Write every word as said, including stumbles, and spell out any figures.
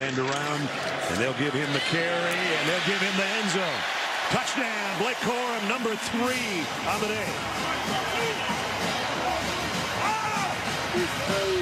And around, and they'll give him the carry, and they'll give him the end zone. Touchdown, Blake Corum, number three on the day.